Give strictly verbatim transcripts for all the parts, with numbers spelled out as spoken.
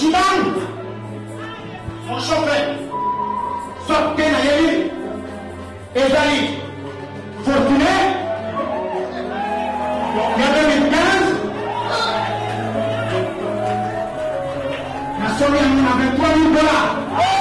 Chimang, son chauffeur, sortait Nayeli, Ezali, Fortuné, il y a deux mille quinze, la somme a vingt-trois mille dollars.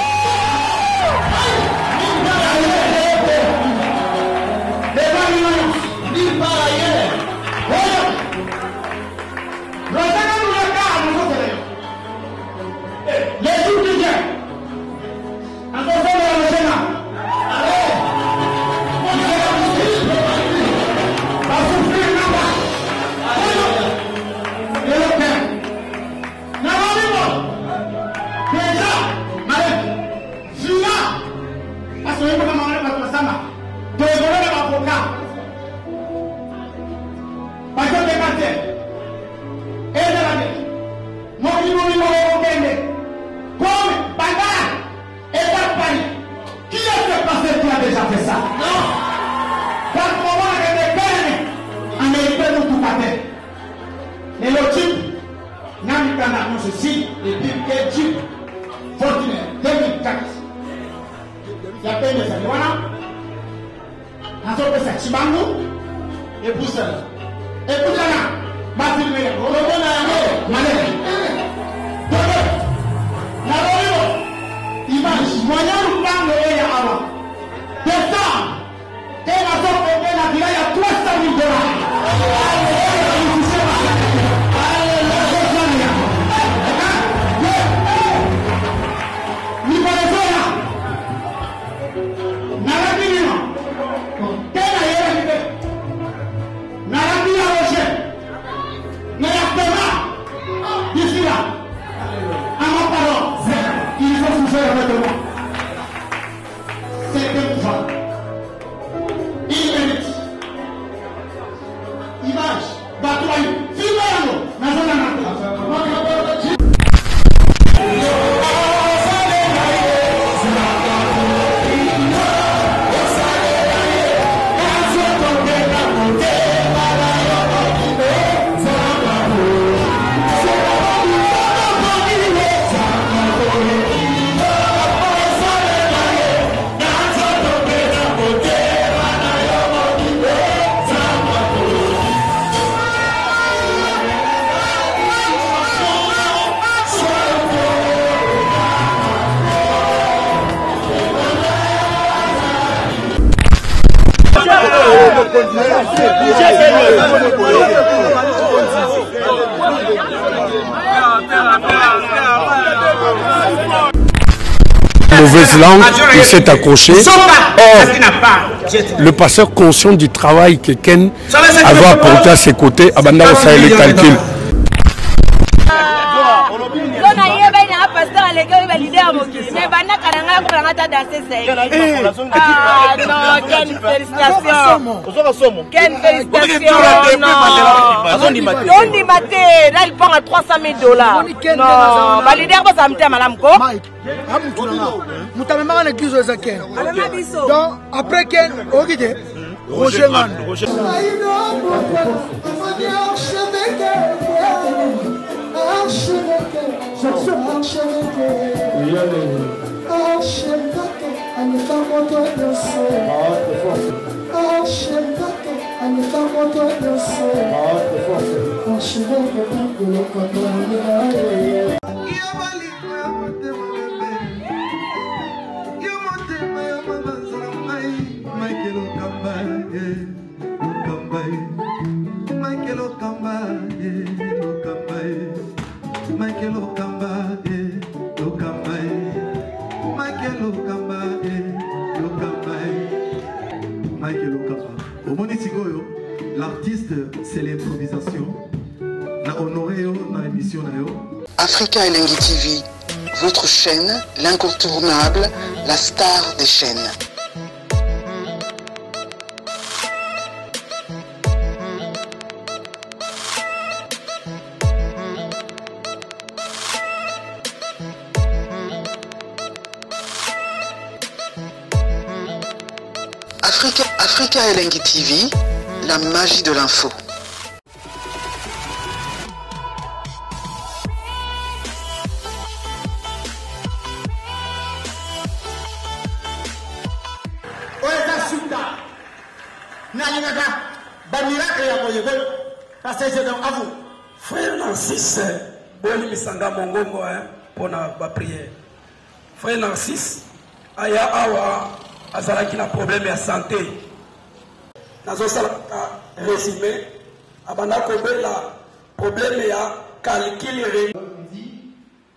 Ceci, et puis quel type Fortuné, deux mille quatre. Il y a peine de ça. Voilà. On s'appelle ça Chibangu et Poussel. Et Poussana, Basil Mele, Olobo Nayame, Malek. Dodo, Naroyo, image, moyen ou plan de l'Eya avant. Décembre, et la zone de la villa, il y a trois cent mille dollars. Mauvaise langue, il s'est accroché. Or, le passeur conscient du travail que Ken avait apporté à ses côtés, Abanda Osaï les calculs. Ah non, quelle félicitation. Quelle félicitation. Non, on maté, là il part à trois cent mille dollars. Non, bah leader va s'amener à madame Ko. Donc après Ken, Roger Roger Man. L'artiste, c'est l'improvisation. Na honoré dans l'émission. Africa Elengi T V, votre chaîne, l'incontournable, la star des chaînes. Africa, Africa Elengi T V, la magie de l'info. Frère Narcisse, Boni Misanga Mongongo pour la prière. Frère Narcisse, Aya Awa, Azalaki na problème de santé. Nazo salaka résumé, abanda kobe la problème ya calcul dit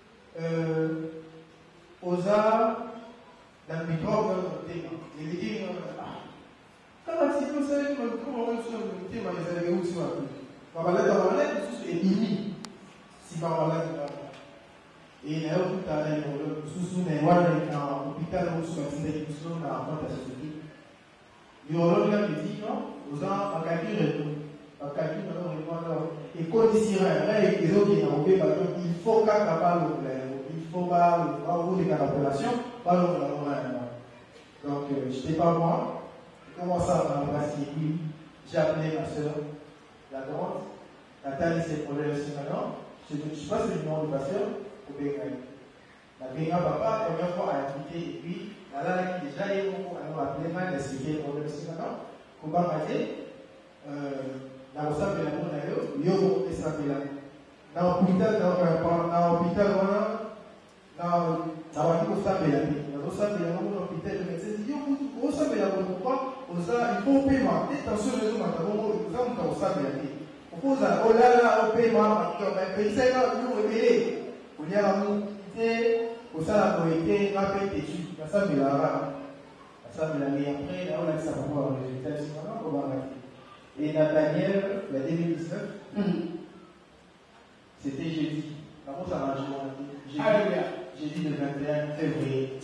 oza la microbe et il dit quand tu sais que comment on se met dans les années où tu vas on va aller dans la lettre c'est ennemi si on va aller et là où tu as les sous sous les voies dans l'hôpital où tu vas faire des choses dans la société il y aura là qui dit non aux gens à calculer à calculer et conditionnel les autres qui ont fait il faut qu'à capable il faut pas avoir des calculations pas le donc je n'étais pas moi j'ai commencé à m'embrasser et puis j'ai appelé ma soeur la grande Nathalie c'est pour elle aussi maintenant je ne sais pas si le nom du pasteur au Bénin la Bénin papa la première fois a impliqué et puis là là déjà ils m'ont appelé mal d'expliquer pour elle aussi maintenant comment m'a dit na kosambela ngo na yo yo okesambela na hôpital na hôpital wana na na waki kosambela te na kosambela ngo na hôpital médecin yo kosambela ngo pourquoi oza il faut paiement attention les hommes ngo oza muta kosambela te opoza olala opema makoma pesa yo yo rebele olia mu te osala koete ngape te tu nasambela ra nasambela mais après là on a ça pour voir les résultats c'est vraiment comment on a et Nathaniel, la deux mille dix-neuf, mmh. C'était jeudi. Comment ça marche? Jeudi, jeudi le vingt et un février.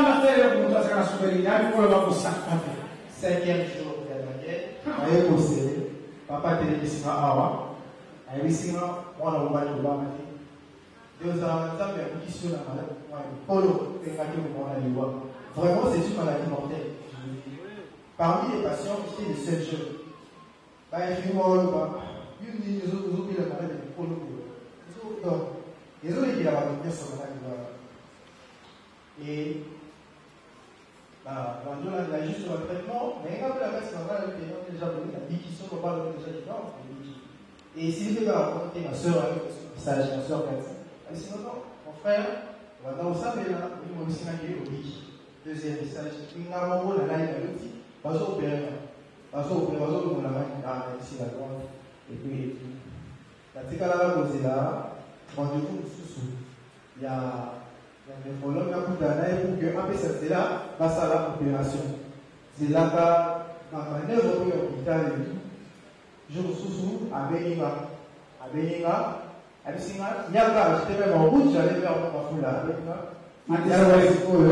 Cinquième jour de la maquette. Papa télévisera Awa. Aïvisima, moi, on va le voir. Deux ans, ça fait un petit sur la maladie. Polo, vraiment, c'est une maladie mortelle. Parmi les patients, c'était les seuls jeunes. Bah, il faut que les autres oublient la maladie de Polo. Donc, les autres qui l'ont adopté sur la maladie. Et, bah, on a juste le traitement, mais quand la reste, on va le faire déjà donné, la vie qui sont pas le déjà dedans. Et si je vais raconter ma soeur avec un message, ma soeur Cathy, elle dit non, non, mon frère, on va dans le sable là, il m'a aussi accueilli au Biki. Deuxième message, il m'a envoyé la ligne à l'outil, pas au père. Parce que le réseau de la main ici la droite et puis la ticala posée là rendez-vous sous il y a des problèmes là pour d'année pour que après c'est là passe à la opération c'est là que ma manœuvre pour l'hôpital je me sous à Beninga à Beninga à Beninga il y a pas j'étais même en route j'allais vers ma foule là maintenant c'est quoi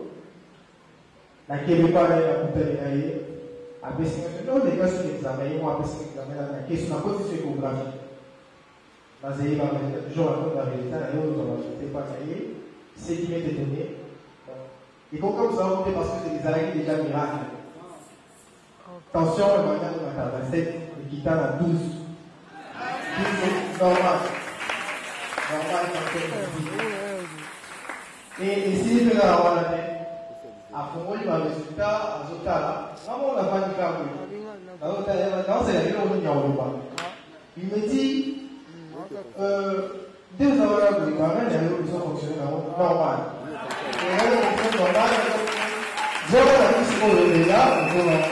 la Québécois la poupée après c'est non les cas sur l'examen ils vont après c'est l'examen la question à côté c'est échographie parce qu'il va mettre toujours la résultat et l'autre va ajouter pas cahier c'est qui est donné il faut comme ça monter parce que c'est des arrêts déjà miracles attention le moyen de matin vingt-sept et quitte à douze normal normal et si tu as avoir la tête à fond il va résultat à Zotala comment on a pas dit faire non c'est la ville où il y a il me dit euh, deux heures de quand même il y a une option fonctionnelle normal et là on fait normal zéro la vie c'est qu'on est là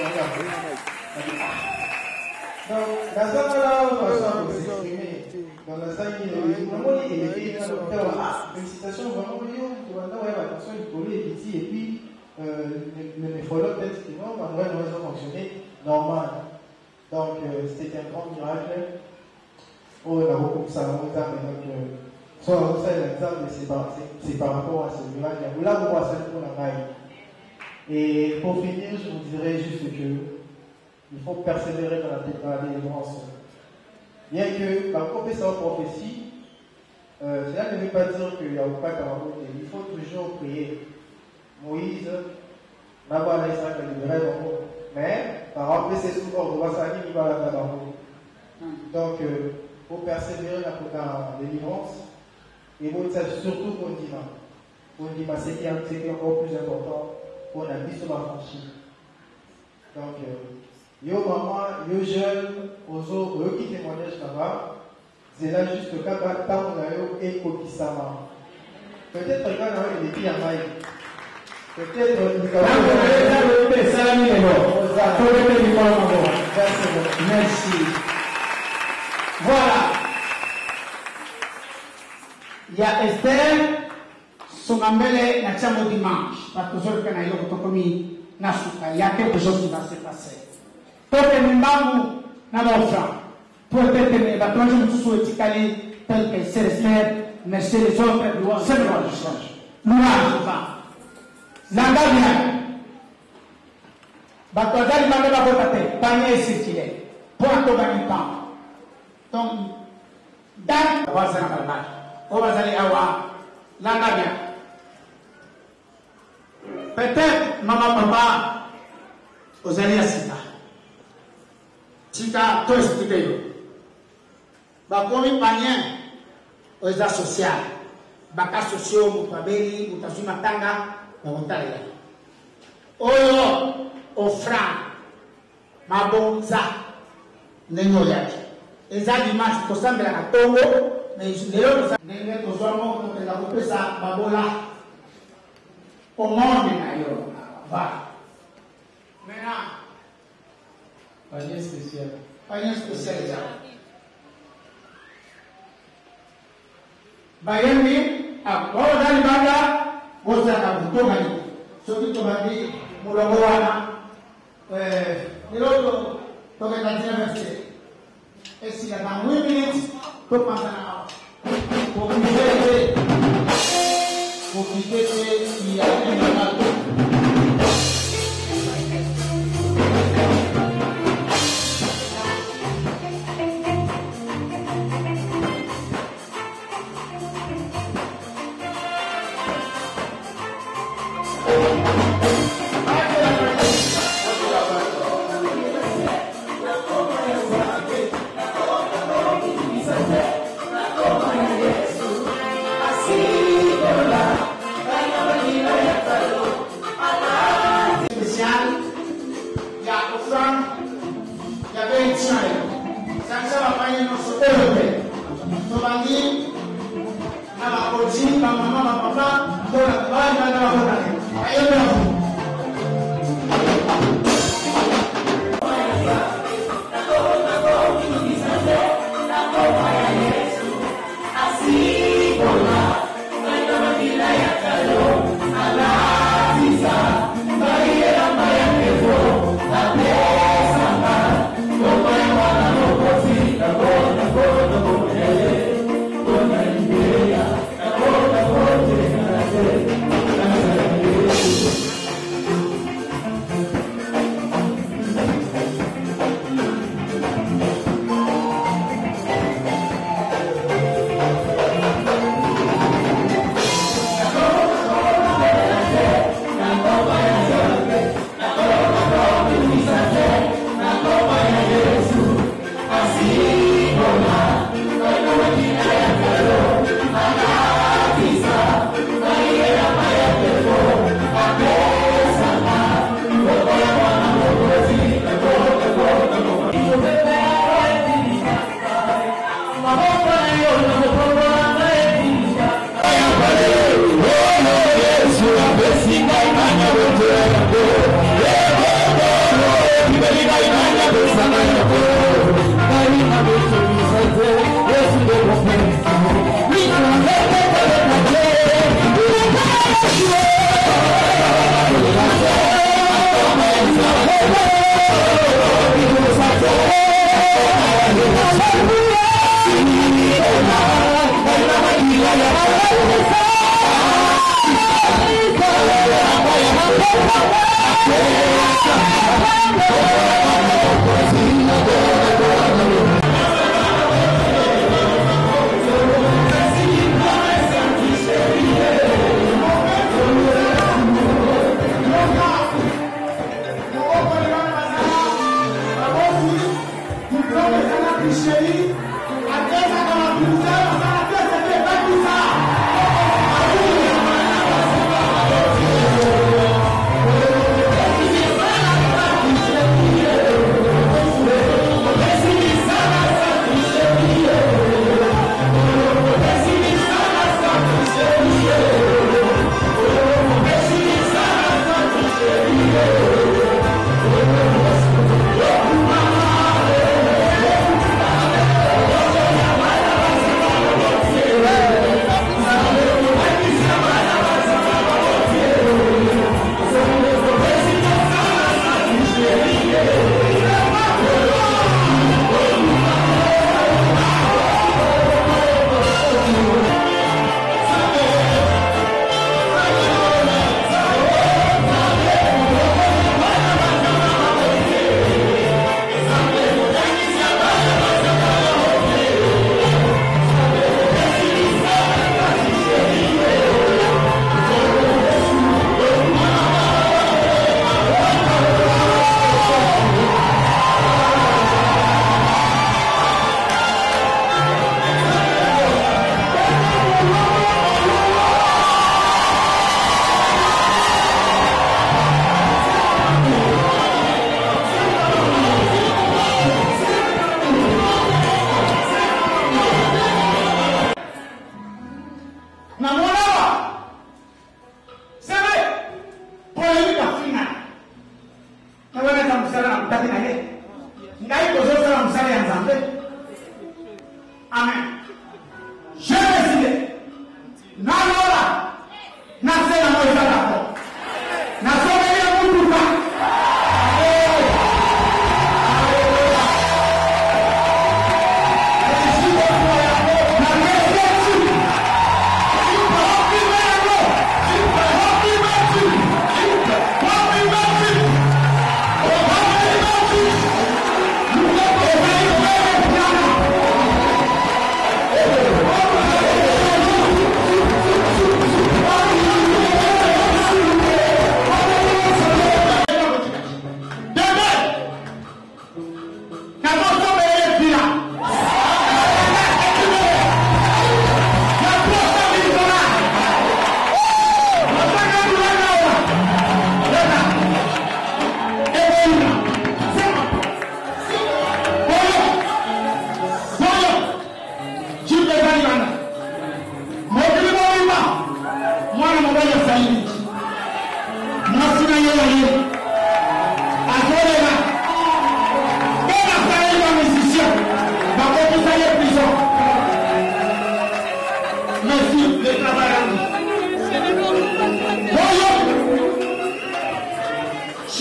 donc la salle là on va s'exprimer dans la salle il y a une félicitations vraiment tu vas voir attention il faut les petits et puis le néphrologue peut-être que non, ma nouvelle doit fonctionner normal. Donc euh, c'était un grand miracle. Oh, on a beaucoup de ça, donc soit on sait l'exemple, c'est par, c'est par rapport à ce miracle. Là, on voit ça pour la maille. Et pour finir, je vous dirais juste que il faut persévérer dans la, dans la délivrance. Bien que, par contre, ça en prophétie, euh, cela ne veut pas dire qu'il n'y a pas de il faut toujours prier. Moïse, d'abord, il s'est libéré, mais par rapport à ces souvent, on va s'allier, il va la donc, il faut persévérer dans la délivrance, et vous surtout pour le dimanche. Pour le dimanche, c'est qui est encore plus important pour la vie sur la franchise. Donc, Yo maman, yo jeune, ozo, yo qui témoignage là-bas, c'est là juste le cas tant on a eu et Kokisama. Peut-être que quand on est dit à Maï, peut-être que nous avons fait ça, merci. Voilà. Il y a Esther, son ambele na chamo dimanche, parce que je connais le tokomi na suka, il y a quelque chose qui va se passer. Toke mimbangu na mofra, peut-être que les bâtons de tout ce qui est tel que c'est Esther, mais c'est les autres, c'est le roi du change. Louange va. L'angabia. Batozali mande ba botate, panier circulaire. Pour un peu de temps. Donc, dans le voisin à la on va aller à l'angabia. Peut-être, maman, papa, aux alliés à Sita. Sita, toi, expliquez-le. Bakomi panier aux associés. Baka sociaux, Moutabeli, Moutasu Matanga, Moutalia. Oyo, offrant, Mabonza, Nengoyaki. Les animaux, tout ça, mais la Congo, mais les autres, les autres, les autres, les Babola. Au monde, d'ailleurs, va. Maintenant, panier spécial. Panier spécial, Bayemi, à Bordan Banda, vous avez un bouton magnifique. Ce qui te m'a dit, Moulawana, l'autre, tu vas dire merci. Et s'il y a dans huit minutes, tu penses à la pour quitter, pour quitter, il y a une minute. Thank you.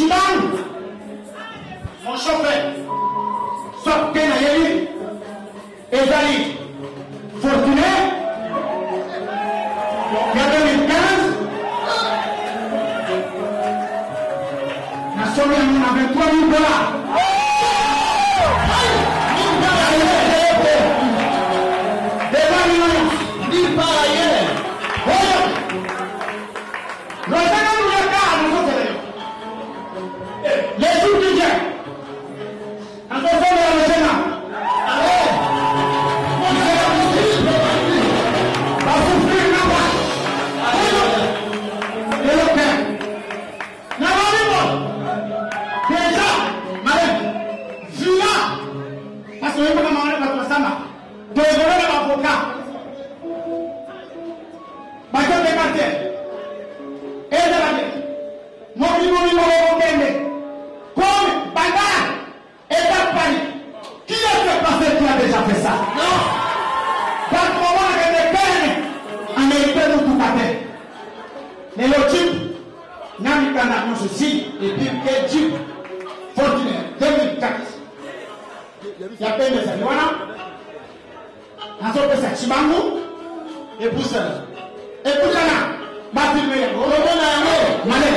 Chiban, mon chauffeur, soit Kenayeli, Ezali, Fortuné, il y a deux mille quinze, la somme est à vingt-trois mille dollars. Les jours du Dieu, en faisant le Sénat, va souffrir là-bas. Et le père, déjà, madame, Villa, parce que je ne peux pas demander votre sama, de donner l'avocat, Bateau de Cartier, et de la vie, mon niveau, mon niveau, comme Bagar et Paris. Qui a fait passer qui a déjà fait ça? Non. Dans le moment où il était américain ou tout à fait. Mais le type, Namikana, non ceci, et puis quel type, Fortuné, deux mille quatre. Il y a peine de ça. Voilà. En sorte que c'est Chibangu, et pour ça. Et pour ça, ma fille, on le donne à un malade.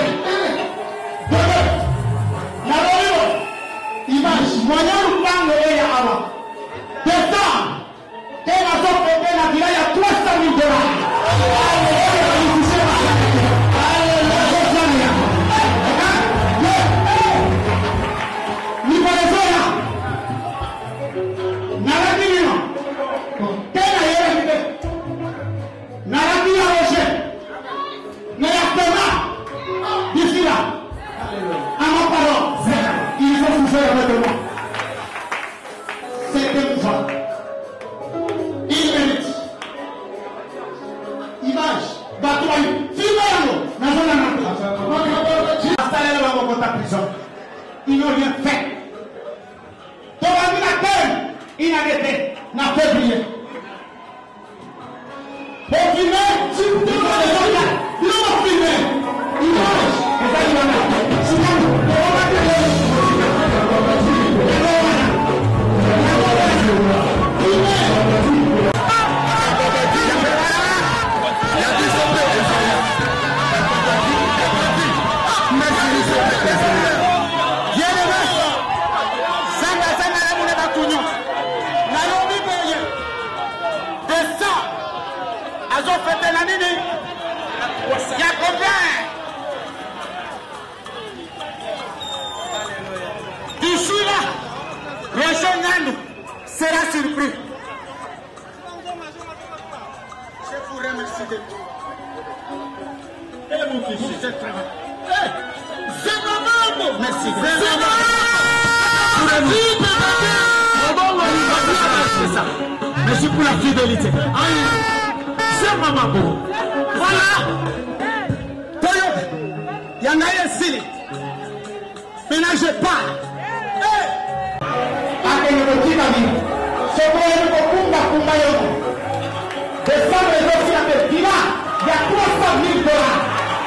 Image, moyen ou pas le ya avant. Décembre, qu'elle a fait la villa, il y a trois cent mille dollars. D'ici là, à ma parole, il faut souffrir avec moi. C'est une fois. Il mérite. Image. Batoui. Filmez-nous. Installez-le dans votre prison. Ils n'ont rien fait. Ton ami n'a peine. Il n'a été. N'a fait briller. Pour filmer, si vous pouvez les gens, ils l'ont filmé. Image. Et ça, il en a. Si vous il y a combien? D'ici là, les jeunes sera surpris. Je vous remercie de tout. Et mon fils, c'est très bien. C'est maman! Merci. C'est maman! Merci pour la fidélité. C'est maman. Voilà. Il y en a un signe. Ménagez pas. Décembre les autres, il y a trois cent mille dollars.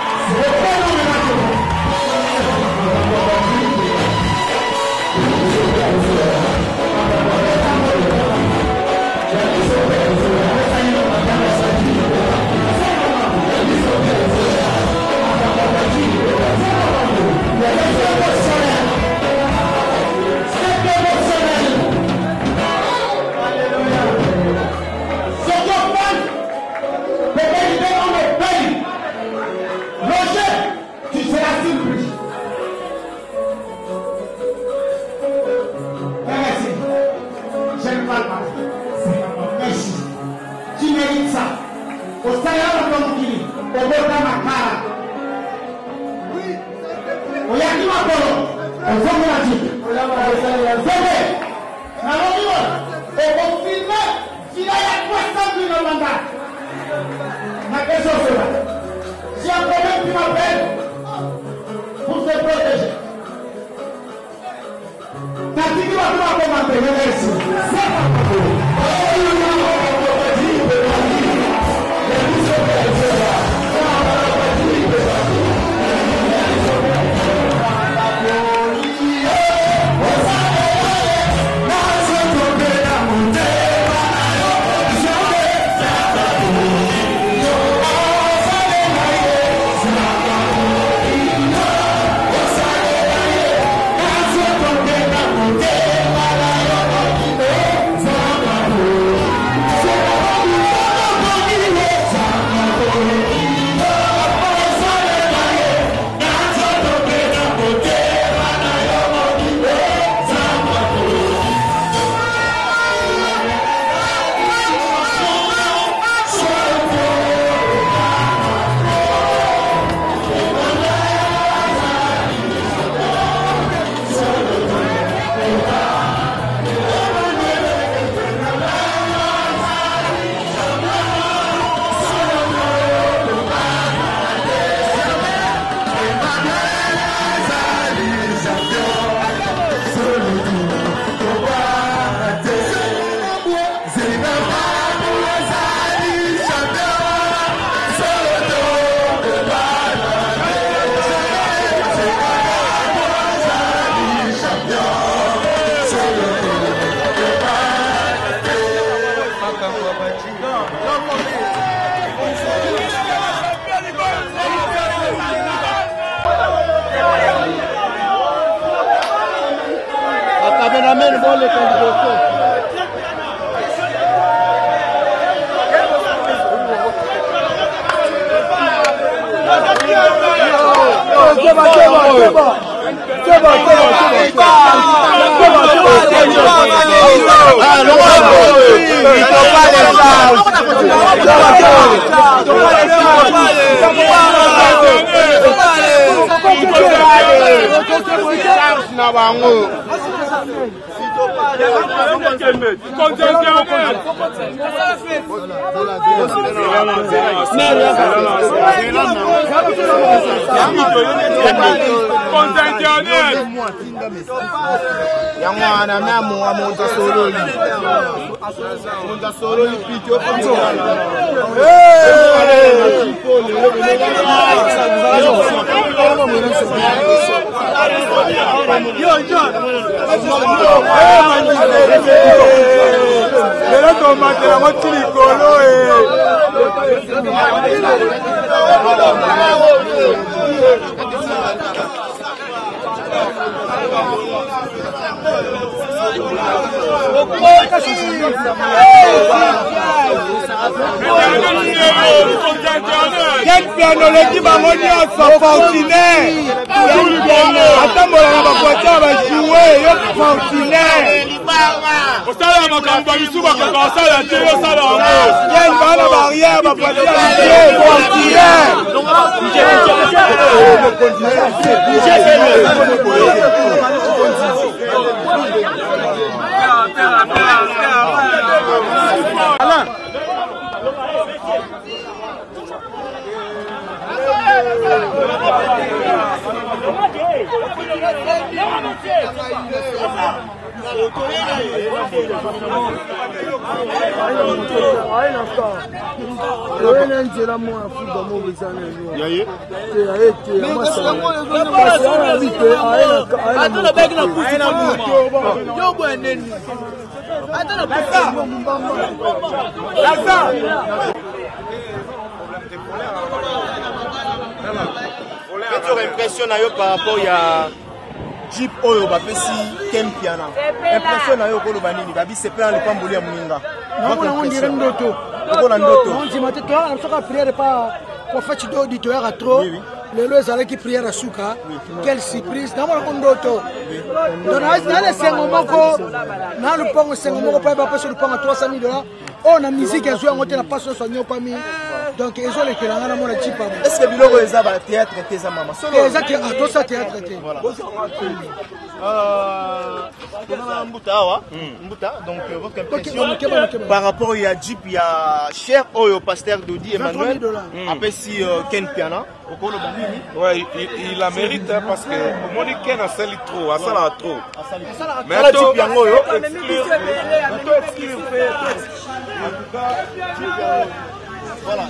Si un problème, tu m'appelles pour te protéger. T'as dit que tu vas commenter, merci. Quel piano l'équipe a monté à son fortuné. Attends, on va pouvoir jouer, il fortuné. Au stade, on va pas du tout, on va commencer à la tirer au stade. Il y a une balle à barrière, on va pouvoir jouer, Alain. Qu'est-ce qui impressionne par rapport à Jeep Oyo Bapesi Kempiana? Impression na yo ko lobanini babi c'est plein le pamboli ya muninga. Non, on dirait ndoto. On ndoto. On dit maintenant toi on sera prière pas pour faire du auditoire à trop. Les lois avec qui prière à Souka. Quelle surprise. Dans mon ndoto. Dans les cinq moments ko na le pont cinq moments pas pas sur le pont à trois cent mille dollars. On a musique à jouer on a pas sur son pami. Donc ils ont les que na mon Jeep. Est-ce que biloko eza ba théâtre te za mama? Eza que à tout ça théâtre te. Voilà. Euh, Mbuta, Mbuta, donc euh, votre impression okay, okay, okay, okay. Par rapport à Jeep, il y a cher Oyo, pasteur Dodi Emmanuel, après si euh, Ken Piana, ouais, il, il la mérite hein, parce que au moins Ken a sali trop, a sali trop. Mais à Jeep Piana Oyo, voilà,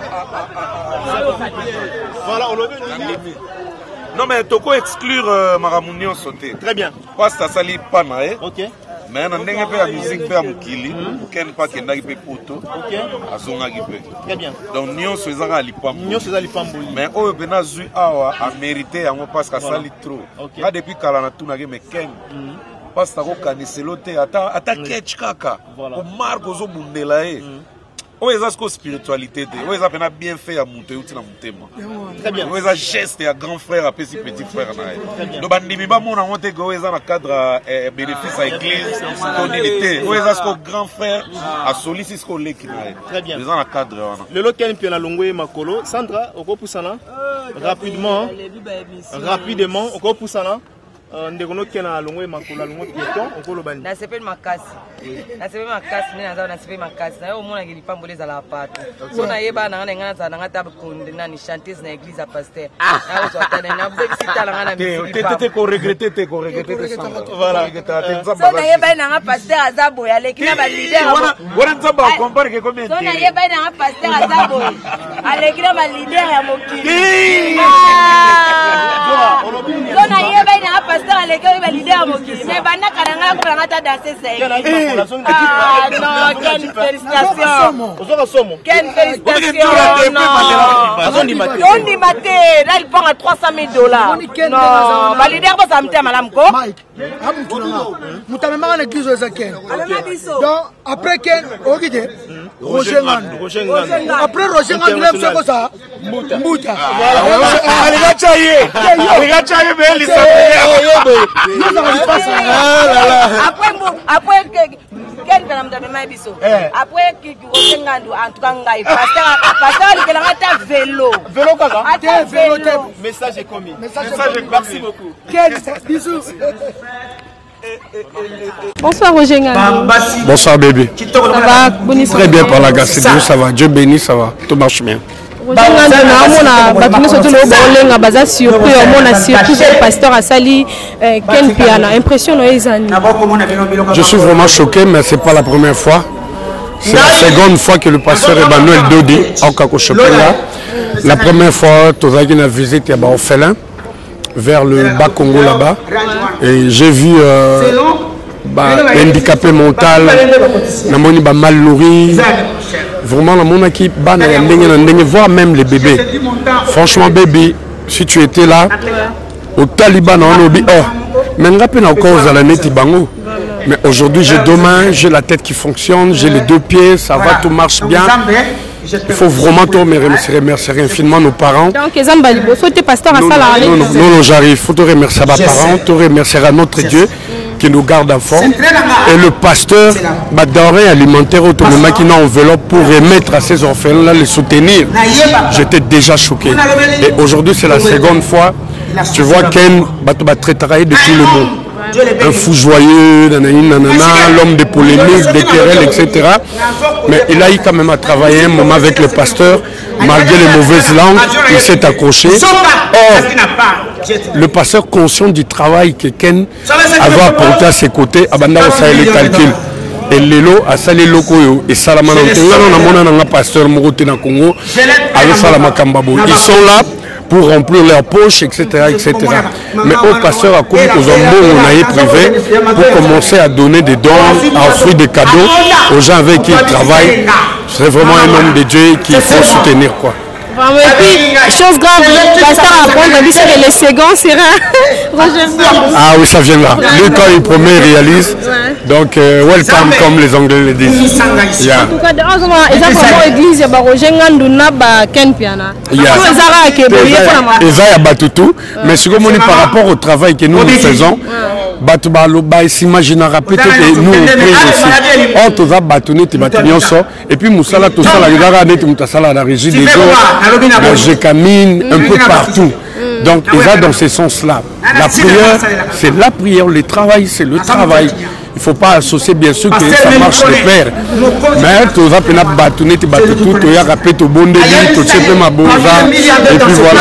voilà, on l'a vu. Non mais toko exclure euh, Maramounion sauté. Très bien. Parce que ça sali pas naé. OK. Mais on a ndenge pe la musique pe amukili, ken pa ke ndaki pe poto. OK. Azonga ki pe. Très bien. Donc nion sezanga lipambo. Nion sezanga lipambo. Mais oyo bena zui awa a mérité yango parce que sali trop. Là depuis kala na tuna ke me ken. Parce que ko kaniselo te ata ata catch kaka. Ko marko zo bundela e. O ezasco spiritualité de o ezapena bien fait à monter outi na mutema. Très bien. O eza geste ya grand frère à petit petit frère na. Do bandimi ba mona monter go eza na cadre bénéfice à église tonalité. O ezasco grand frère à solicis ko leki na. Très bien. Eza na cadre wana. Le local pe na longwe makolo. Sandra oko pusana rapidement. Rapidement oko pusana. Ndekono kena longwe makolo longwe piéton okolo bani. Na sepel makasi. Na sepel makasi na za na sepel makasi. Na yo mona ngeli pambole za la pato. So na yeba na ngana za na ngata konde na ni chanteuse na église à pasteur. Na o tata na bze sita la ngana mi. Te te ko regretter te ko regretter ça. Voilà. So na yeba na nga pasteur azabo ya leki na ba leader. Wana nzamba compare ke combien. So na yeba na nga pasteur azabo. Aleki na ba leader ya mokili. So na yeba na pasteur aleka oyo balide ya mokili mais bandaka na ngai akola ngata danse seke ah non quelle félicitation quelle félicitation ondima te na lipanga trois cent mille dollars non balide basa mte malamu ko mutu amemaka na église oyo eza ken donc après ken oyoki te roger ngandu après roger ngandu le mseko sa mbuta alikacha ye alikacha ye mais elisa après après ken kana mtabe mai biso après ki roger ngandu en tout cas ngai pasteur pasteur alikela ngata vélo vélo kaka ate vélo message est commis message merci beaucoup ken bisous. Bonsoir Roger Ngandu. Bonsoir bébé. Ça va? Très bien par la grâce de Dieu, ça va. Dieu bénit, ça va. Tout marche bien. Roger Ngandu na mona batuni soto lo bolenga baza surpris au mona surpris le pasteur Asali Ken Piana. Impression no ezani. Je suis vraiment choqué mais c'est pas la première fois. C'est la seconde fois que le pasteur Emmanuel Dodi a Kako Chopinga. La première fois, tu as une visite à Baofélin. Vers le bas Congo là-bas et j'ai vu euh, bah, handicapé mental, namoni ba mal nourri, vraiment la mon équipe voire même les bébés. Franchement bébé, si tu étais là au Taliban on obi oh mais rappelle encore à la neti bango. Mais aujourd'hui j'ai deux mains, j'ai la tête qui fonctionne, j'ai les deux pieds, ça va, tout marche bien. Il faut vraiment te remercier, remercier infiniment nos parents. Donc, Zambali, il faut te pasteur à ça. Non, non, non, j'arrive. Il faut te remercier à mes parents, te remercier à notre Dieu qui nous garde en forme. Et le pasteur, ma denrée alimentaire autonome qui n'a enveloppe pour remettre à ces orphelins-là, les soutenir. J'étais déjà choqué. Et aujourd'hui, c'est la seconde fois. Tu vois Ken va travailler de tout le monde. Un fou joyeux, l'homme des polémiques, des querelles, et cetera. Mais il a eu quand même à travailler un moment avec le pasteur, malgré les mauvaises langues, il s'est accroché. Or, le pasteur conscient du travail que Ken avait apporté à ses côtés, Abanda a les calculs. Et Lelo a salé Lokoyo et Salamana. On a un pasteur Moroté dans le Congo avec Salama Kambabo. Ils sont là pour remplir leurs poches, et cetera, et cetera. Mais au pasteur a commis aux hommes on a privé pour commencer à donner des dons, à offrir des cadeaux aux gens avec qui ils travaillent. C'est vraiment un homme de Dieu qu'il faut soutenir, quoi. Et puis, chose grave, le pasteur apprend à dire que les seconds sera Roger Ngandu. Ah oui, ça vient là. Lui, quand il promet, il réalise. Donc, euh, welcome, comme les Anglais le disent. Yeah. En tout cas, ils ont vraiment église, il y a Roger Ngandu, na Ken Piana. Il y a Batutu, mais ce que je dis par rapport au travail que nous, nous faisons, Batubaloba, il s'imaginera peut-être que nous, on prie aussi. On te va bâtonner, tu vas tenir ça. Et puis, Moussala, tout ça, la régie des eaux, la Gécamine, un peu partout. Donc, il va dans ce sens-là. La prière, c'est la prière. Le travail, c'est le travail. Il ne faut pas associer bien sûr que ça marche de pair. Mais tu vas peine bâtonner, tu vas tout, tu vas rappeler ton bon début, tu sais pas ma bonne et puis voilà.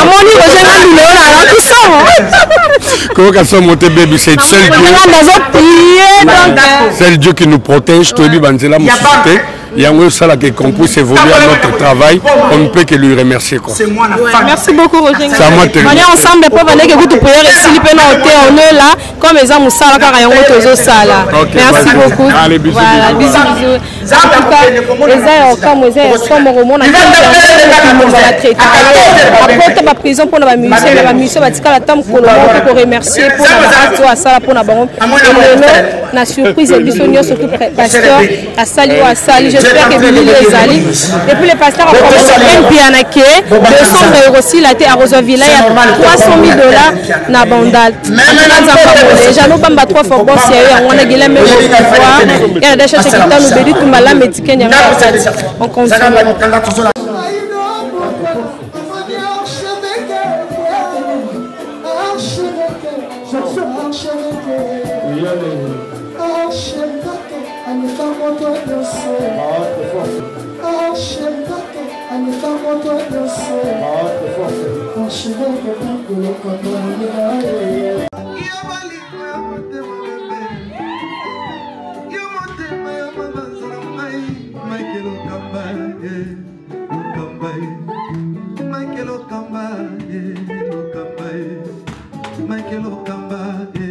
Comment qu'elle soit montée bébé, c'est seul Dieu. C'est le Dieu qui nous protège, tu dis Banzela Moussité. Il y a un seul qui qu'on puisse évoluer à notre travail, on ne peut que lui remercier. Quoi. Merci beaucoup Roger Ngandu. C'est à moi de on est ensemble pour venir que vous prière ici, on est là, comme les hommes ça car on est aux salles. Merci beaucoup. Allez, bisous. Voilà, bisous bisous. En tout cas, les airs comme les airs comme au monde la traite. Après ta prison pour la musicien, la musicien va dire la table pour pour remercier pour la toi ça pour la banque. Et la surprise et bisogno surtout pasteur à saluer à saluer. J'espère que vous les allez. Et puis le pasteur a proposé un pianaké, deux cents euros aussi, il a été à Rosevilla, il y a trois cent mille dollars dans Bandal. Déjà, nous avons trois fois bon, on a dit la même chose. Il y a des choses qui nous bénissent, tout mal, mais on continue. Michael Okamba,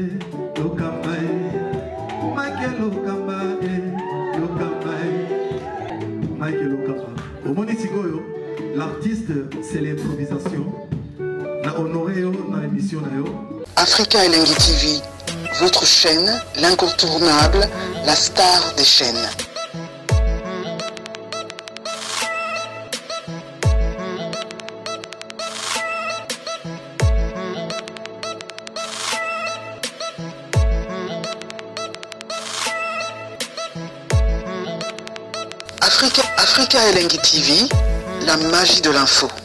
l'artiste c'est l'improvisation. Na honoré yo na émission na yo. Africa Elengi T V, votre chaîne, l'incontournable, la star des chaînes. Africa, Africa Elengi T V, la magie de l'info.